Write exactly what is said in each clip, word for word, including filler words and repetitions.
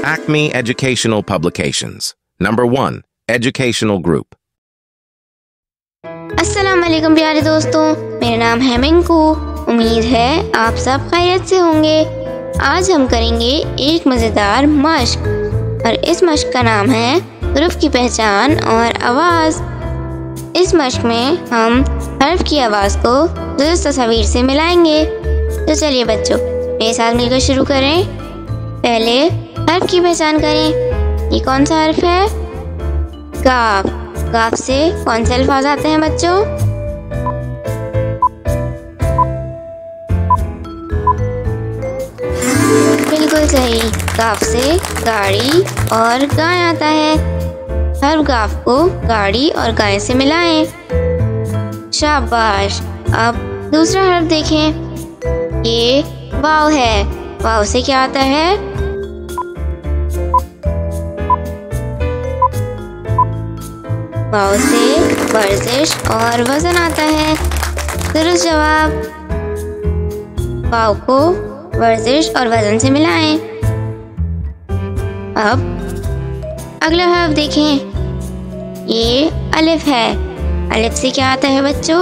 Acme Educational Publications. Number one, Educational Group. अस्सलाम वालेकुम प्यारे दोस्तों, मेरा नाम है मिंकू। उम्मीद है आप सब खैरियत से होंगे। आज हम करेंगे एक मज़ेदार मश्क और इस मश्क का नाम है हर्फ की पहचान और आवाज़। इस मश्क में हम हर्फ की आवाज़ को दुरुस्त तस्वीर से मिलाएंगे। तो चलिए बच्चों, मेरे साथ मिलकर शुरू करें। पहले हर्फ की पहचान करें। ये कौन सा हर्फ है? काफ। काफ से कौन से अल्फाज आते हैं बच्चों? बिल्कुल सही, काफ से गाड़ी और गाय आता है। हर काफ को गाड़ी और गाय से मिलाएं। शाबाश। अब दूसरा हर्फ देखें। ये वाव है। वाव से क्या आता है? वाव से वर्जिश और वजन आता है। दुरुस्त जवाब। वाव को वर्जिश और वजन से मिलाएं। अब अगला हर्फ देखें। ये अलिफ है। अलिफ से क्या आता है बच्चों?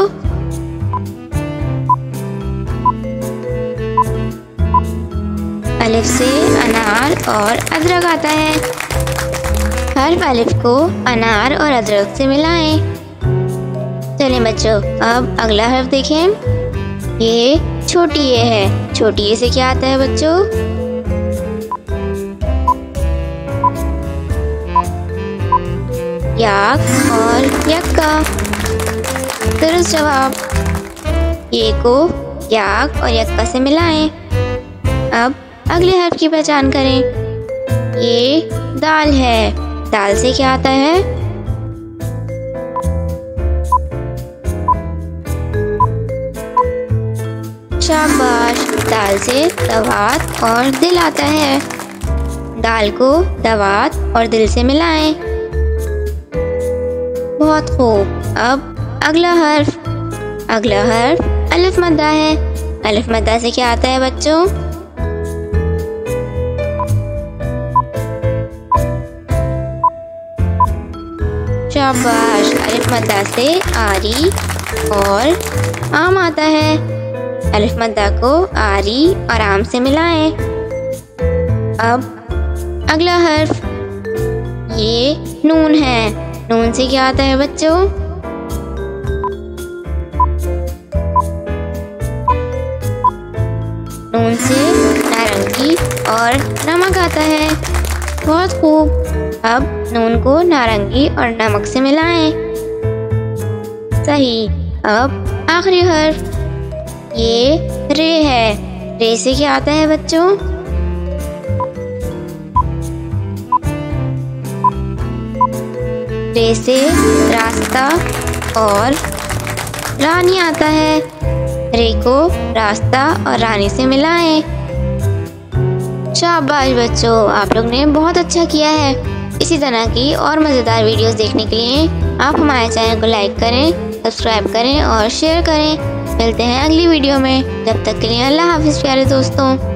अलिफ से अनार और अदरक आता है। हर्फ अलिफ को अनार और अदरक से मिलाएं। चलें बच्चों, अब अगला हर्फ देखें। ये छोटी ये है। छोटी ये से क्या आता है बच्चों? याक और यक्का। दुरुस्त जवाब। ये को याक और यक्का से मिलाएं। अब अगले हर्फ की पहचान करें। ये दाल है। दाल से क्या आता है? शाबाश। दाल से दवात और दिल आता है। दाल को दवात और दिल से मिलाएं। बहुत खूब। अब अगला हर्फ। अगला हर्फ अलिफ मद्दा है। अलिफ मद्दा से क्या आता है बच्चों? शाबाश। अलिफ मद्दा से आरी और आम आता है। अलिफ मद्दा को आरी और आम से मिलाएं। अब अगला हर्फ। ये नून है। नून से क्या आता है बच्चों? नून से नारंगी और नमक आता है। बहुत खूब। अब नून को नारंगी और नमक से मिलाएं। सही। अब आखिरी हर्फ। ये रे है। रे से क्या आता है बच्चों? रे से रास्ता और रानी आता है। रे को रास्ता और रानी से मिलाएं। शाबाश बच्चों, आप लोग ने बहुत अच्छा किया है। इसी तरह की और मज़ेदार वीडियोस देखने के लिए आप हमारे चैनल को लाइक करें, सब्सक्राइब करें और शेयर करें। मिलते हैं अगली वीडियो में। जब तक के लिए अल्लाह हाफिज़ प्यारे दोस्तों।